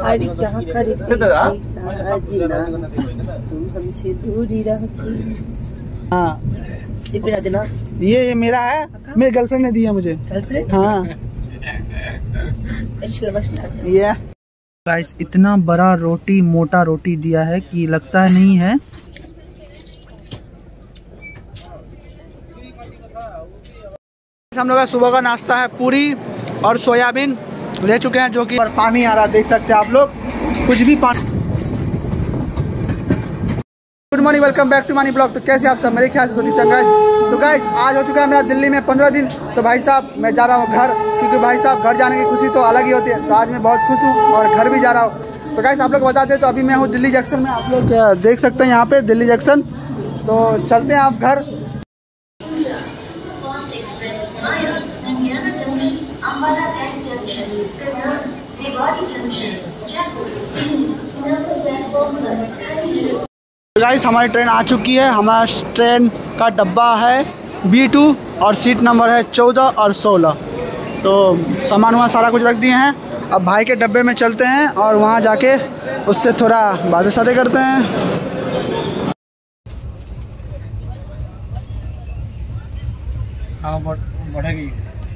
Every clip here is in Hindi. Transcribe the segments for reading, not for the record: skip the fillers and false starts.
अरे क्या करे तुम हमसे दूरी रखी। हाँ ये देना, ये मेरा है, मेरे गर्लफ्रेंड ने दिया मुझे। गर्लफ्रेंड? हाँ ये गाइस इतना बड़ा रोटी, मोटा रोटी दिया है कि लगता नहीं है। हम लोग का सुबह का नाश्ता है पूरी और सोयाबीन ले चुके हैं, जो कि और पानी आ रहा है, देख सकते हैं आप लोग, कुछ भी पानी। Good morning, welcome back to Maani blog. तो कैसे आप सब, मेरे ख्याल से तो ठीक है। तो गाइस आज हो चुका है मेरा दिल्ली में 15 दिन। तो भाई साहब मैं जा रहा हूँ घर, क्योंकि भाई साहब घर जाने की खुशी तो अलग ही होती है। तो आज मैं बहुत खुश हूँ और घर भी जा रहा हूँ। तो गाइस आप लोग बता दें, तो अभी मैं हूँ दिल्ली जंक्शन में, आप लोग देख सकते हैं यहाँ पे दिल्ली जंक्शन। तो चलते हैं आप घर। गाइस हमारी ट्रेन आ चुकी है। हमारा ट्रेन का डब्बा है B2 और सीट नंबर है 14 और 16। तो सामान वहाँ सारा कुछ रख दिए हैं। अब भाई के डब्बे में चलते हैं और वहाँ जाके उससे थोड़ा बातें सातें करते हैं। हाँ बढ़ेगी।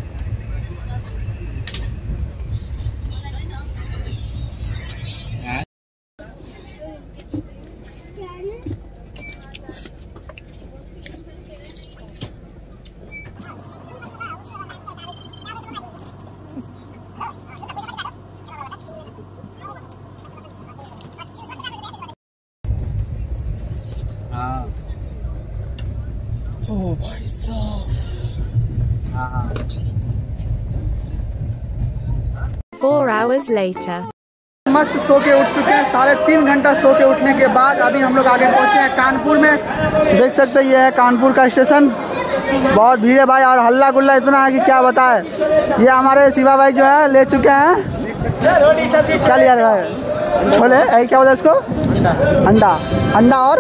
ओ भाई साहब, 4 hours later. मस्त सो के उठ चुके हैं। 3.5 घंटा सो के उठने के बाद अभी हम लोग आगे पहुंचे हैं कानपुर में। देख सकते हैं ये है कानपुर का स्टेशन। बहुत भीड़ है भाई, और हल्ला गुल्ला इतना है कि क्या बताए। ये हमारे शिवा भाई जो है ले चुके हैं। क्या लिया भाई, बोले क्या बोला इसको, अंडा अंडा और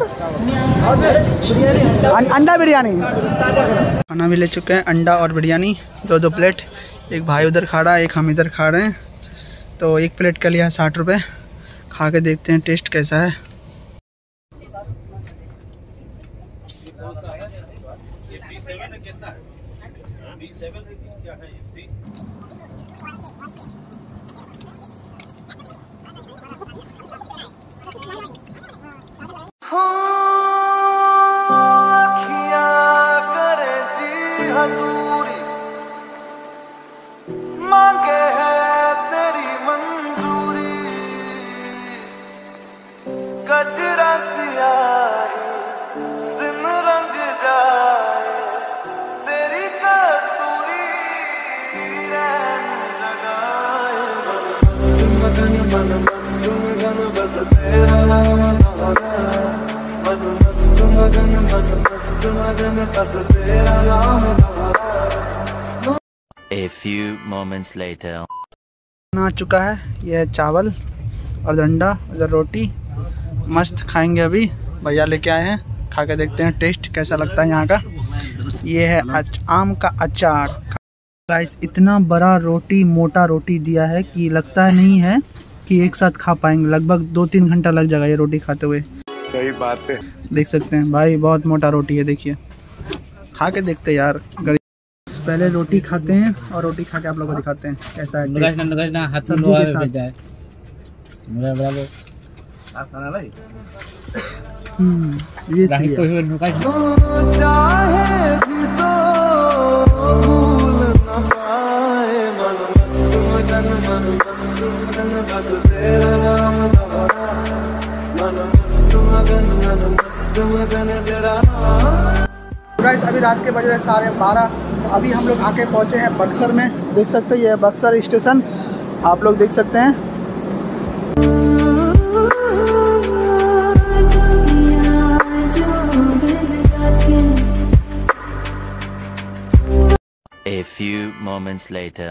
अंडा बिरयानी। खाना भी ले चुके हैं, अंडा और बिरयानी 2 प्लेट। एक भाई उधर खा रहा है, एक हम इधर खा रहे हैं। तो एक प्लेट का लिया है 60 रुपये। खा के देखते हैं टेस्ट कैसा है। A few moments later. आ चुका है, यह है चावल और अंडा, उधर रोटी। मस्त खाएंगे अभी, भैया लेके आए हैं। खा के देखते हैं टेस्ट कैसा लगता है यहाँ का। ये है आम का अचार। गाइस इतना बड़ा रोटी, मोटा रोटी दिया है कि लगता नहीं है कि एक साथ खा पाएंगे। लगभग 2-3 घंटा लग जाएगा ये रोटी खाते हुए। सही बात है, देख सकते हैं भाई, बहुत मोटा रोटी है। देखिए खा के देखते हैं यार। पहले रोटी खाते हैं और रोटी खा के आप लोगों को दिखाते हैं कैसा है। सब्जी के साथ गाइस अभी रात के बज रहे 12:30। तो अभी हम लोग आके पहुंचे हैं बक्सर में। देख सकते हैं ये है बक्सर स्टेशन, आप लोग देख सकते हैं। A few moments later.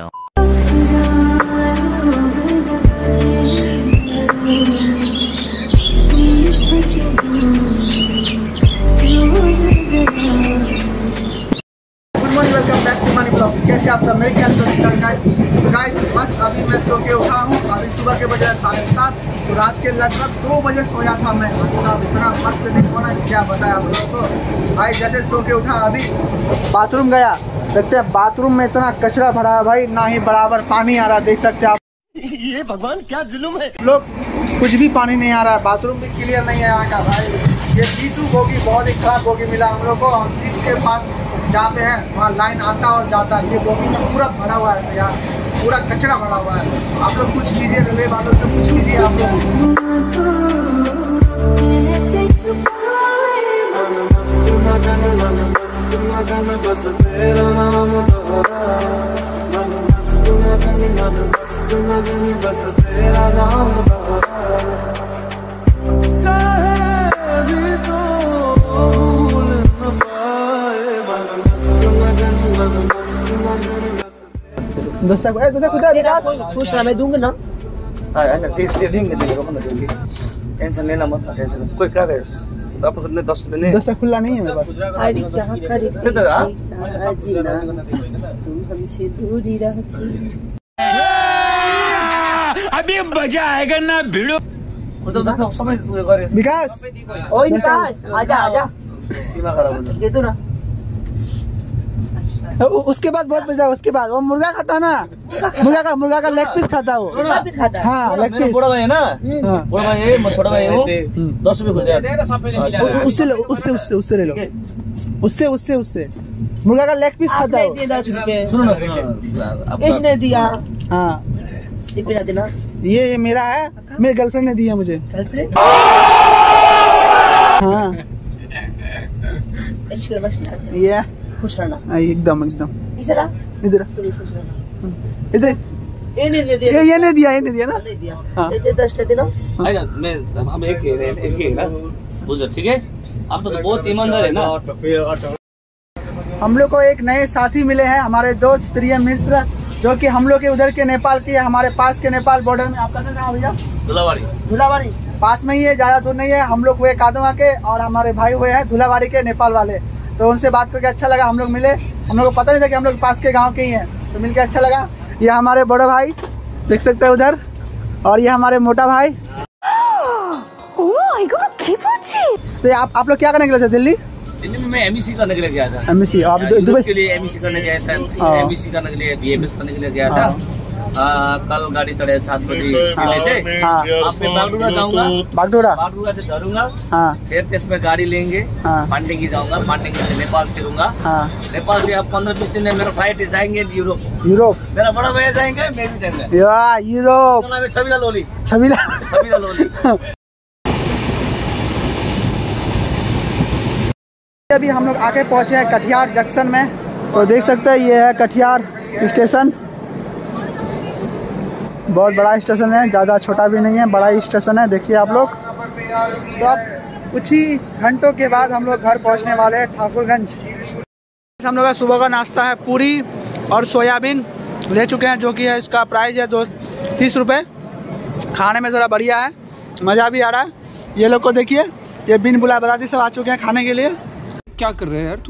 Welcome back to Maani blog. कैसे आप सब, मेरे ख्याल से गाइस मस्त। अभी मैं सो के उठा हूँ। अभी सुबह के बजाय साथ। तो रात के लगभग 2 बजे सोया था मैं भाई साहब, इतना मस्त देखो ना, क्या बताया आप लोगों को भाई। जैसे सो के उठा अभी बाथरूम गया, देखते हैं बाथरूम में इतना कचरा भरा है भाई, ना ही बराबर पानी आ रहा, देख सकते हैं आप। ये भगवान क्या जुल्म है। लोग कुछ भी पानी नहीं आ रहा है, बाथरूम भी क्लियर नहीं है यहाँ का भाई। ये B2 बोगी बहुत ही खराब बोगी मिला हम लोग को, और सीट के पास जहाँ पे है वहाँ लाइन आता और जाता है। ये बोगी में पूरा भरा हुआ है यार, पूरा कचरा भरा हुआ है। आप लोग कुछ कीजिए, रेलवे वालों से कुछ कीजिए आप लोग। दोस्त खुश ना, मैं दूंगा ना। देंगे, टेंशन लेना मत, टेंशन कोई क्या है आप कितने 10 रुपए दोस्त खुला नहीं है मेरे पास। अरे क्या करे जीना, तुम हमसे दूरी रखी। अभी मजा आएगा ना भिड़ो। समझ गरे विकास, ओए विकास, आजा आजा, दिमाग खराब हो दे दो ना। उसके बाद बहुत मजा। उसके बाद वो मुर्गा खाता है ना, मुर्गा का लेग पीस खाता है वो। वापस खाता है। हाँ लेग पीस। बड़ा भाई है ना, बड़ा भाई है, मैं छोटा भाई हूँ, 10 रुपए खुल जाए। उससे ले लो, उससे मुर्गा का लेग पीस खाता है आपने दिया 10 रुपए, सुनो ना, किसने दिया? हाँ इतना देना। ये मेरा है, मेरी गर्लफ्रेंड ने दिया मुझे। गर्लफ्रेंड? हाँ इसके बस ये खुश रहना एकदम इधर इधर खुश रहना। इधर ये नहीं दिया, ये नहीं दिया ना। नहीं दिया। हाँ। ये 10 देना। मैं हम एक ही है ना, बुझो ठीक है। आप तो बहुत ईमानदार है ना। हम लोग को एक नए साथी मिले हैं, हमारे दोस्त प्रिय मित्र, जो कि हम लोग के उधर के नेपाल के, हमारे पास के नेपाल बॉर्डर में। आपका नाम भैया? धुलाबाड़ी पास में ही है, ज्यादा दूर नहीं है। हम लोग हुए कादवा के और हमारे भाई हुए हैं धुलाबाड़ी के, नेपाल वाले। तो उनसे बात करके अच्छा लगा, हम लोग मिले। हम लोग को पता नहीं था कि हम लोग पास के गांव के ही हैं, तो मिलके अच्छा लगा। ये हमारे बड़े भाई देख सकते हैं उधर, और ये हमारे मोटा भाई। तो आप लोग क्या करने के लिए थे दिल्ली में? मैं एमईसी करने के लिए गया था। एमएससी आप दुबई के लिए एमईसी करने गया था, एमईसी करने के लिए बीएमएस करने के लिए गया था। कल गाड़ी चढ़े 7 बजे दिल्ली से। हाँ अब मैं बागडोगरा जाऊंगा, बागडोगरा से धरूंगा। हाँ फिर इसमें गाड़ी लेंगे, हाँ पांडेगी जाऊंगा, पांडेगी से नेपाल छिरूंगा। हाँ नेपाल से अब 15-20 दिन में मेरा फ्लाइट जाएंगे यूरोप। मेरा बड़ा भैया जाएंगे, मैं भी जाएंगे यूरोप। छबीला लोली। अभी हम लोग आके पहुंचे हैं कटिहार जंक्शन में। तो देख सकते हैं ये है कटिहार स्टेशन, बहुत बड़ा स्टेशन है, ज़्यादा छोटा भी नहीं है, बड़ा ही स्टेशन है, देखिए आप लोग। तो अब कुछ ही घंटों के बाद हम लोग घर पहुंचने वाले हैं ठाकुरगंज। हम लोग का सुबह का नाश्ता है पूरी और सोयाबीन ले चुके हैं, जो कि है इसका प्राइस है 30 रुपये। खाने में थोड़ा बढ़िया है, मज़ा भी आ रहा है। ये लोग को देखिए, ये बिन बुलाए बराती सब आ चुके हैं खाने के लिए। क्या कर रहे हैं यार तू?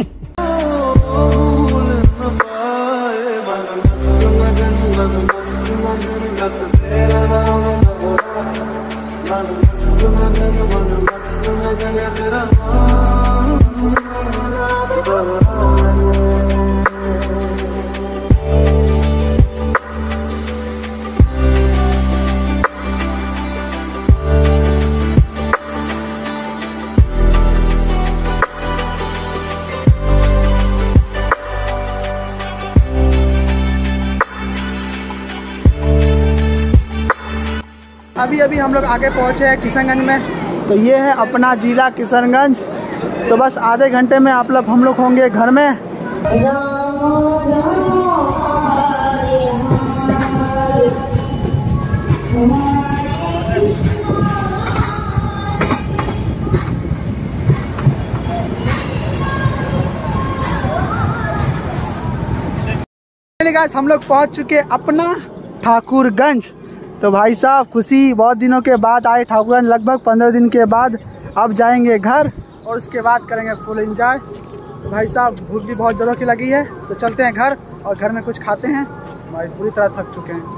अभी हम लोग आगे पहुँचे हैं किशनगंज में। तो ये है अपना जिला किशनगंज। तो बस आधे घंटे में हम लोग होंगे घर में। गाइस हम लोग पहुंच चुके अपना ठाकुरगंज। तो भाई साहब खुशी, बहुत दिनों के बाद आए ठाकुरगंज, लगभग 15 दिन के बाद। अब जाएंगे घर और उसके बाद करेंगे फुल एंजॉय। तो भाई साहब भूख भी बहुत ज़ोरों की लगी है, तो चलते हैं घर और घर में कुछ खाते हैं। भाई पूरी तरह थक चुके हैं।